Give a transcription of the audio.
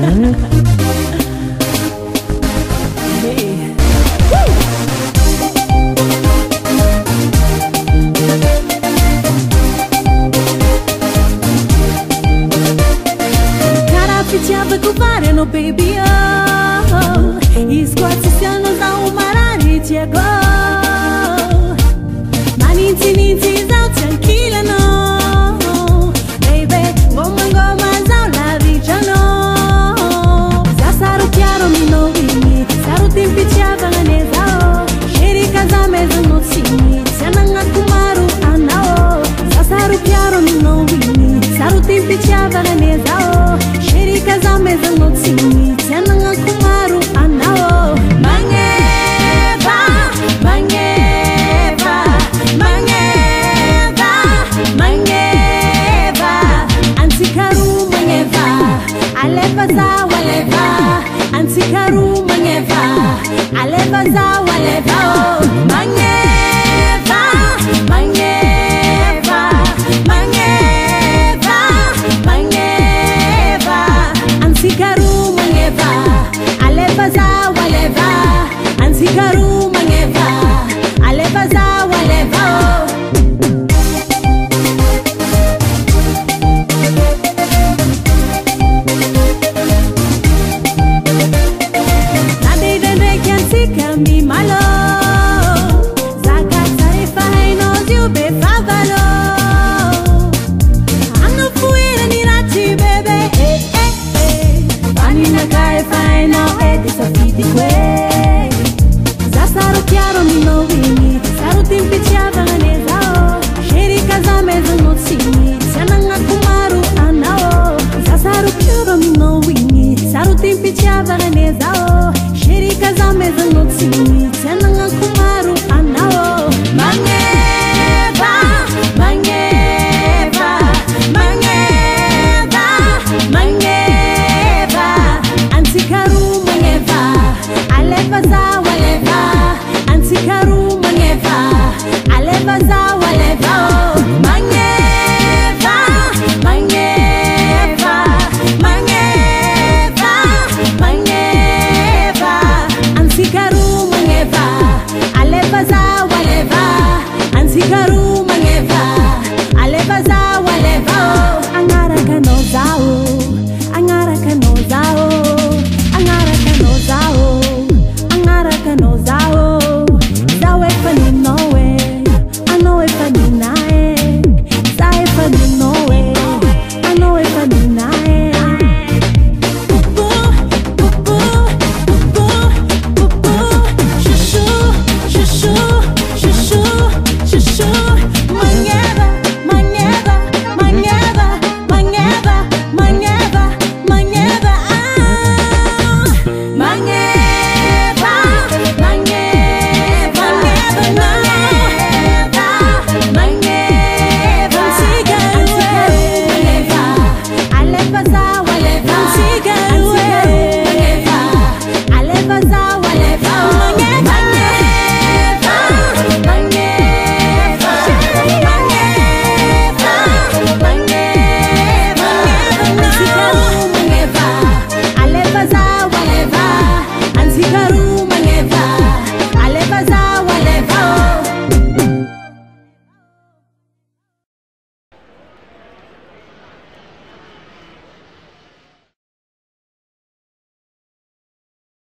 No baby, oh, isquati siano da umarani tiago. Maninti ninti zau tranquila no, baby, goma goma zau la vicia no. Za saru chiaro mi no vini, saru timpi chiava ne zao. Sheri casa mezzo no sini, siananga kumaru anao. Za saru chiaro mi no vini, saru timpi chiava ne zao. Sheri casa mezzo no sini, siananga kumaru anao. Mangeva, mangeva, mangeva, mangeva. Antikaru mangeva, aleva za waleva. Antikaru mangeva, aleva za waleva. Oh, mangeva, mangeva, mangeva, mangeva. Antikaru mangeva, aleva za waleva. Antikaru mangeva, aleva za waleva. Oh. Mi malo, zaga sare fai no you be favalo. Ando fuera ni rati bebe, Pani na kai fai no di safiti que. Za saro chiaro mi no vini, saro timpi chiava ne zao. Sheri casa mezzo no sini, siananga kumaru anao. Za saro chiaro mi no vini, saro timpi chiava ne zao. Sheri casa mezzo no sini, siananga kumaru anao. Mangeva, mangeva, mangeva, mangeva. Antikaru mangeva, aleva za waleva. Antikaru mangeva, aleva za waleva. Oh, mangeva, mangeva, mangeva, mangeva. Antikaru mangeva, aleva za waleva. Antikaru mangeva.